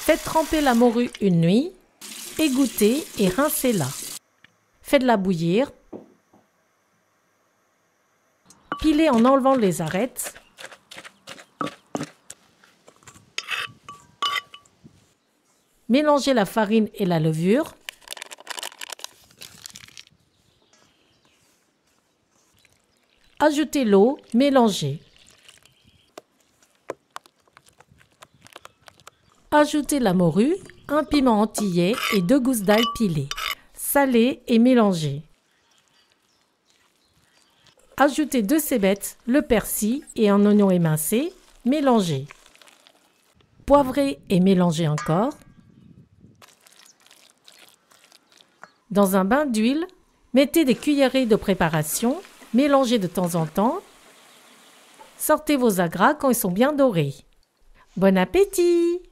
Faites tremper la morue une nuit, égouttez et rincez-la. Faites-la bouillir. Pilez en enlevant les arêtes. Mélangez la farine et la levure. Ajoutez l'eau, mélangez. Ajoutez la morue, un piment antillais et 2 gousses d'ail pilées. Salez et mélangez. Ajoutez 2 cébettes, le persil et un oignon émincé, mélangez. Poivrez et mélangez encore. Dans un bain d'huile, mettez des cuillerées de préparation, mélangez de temps en temps. Sortez vos agras quand ils sont bien dorés. Bon appétit!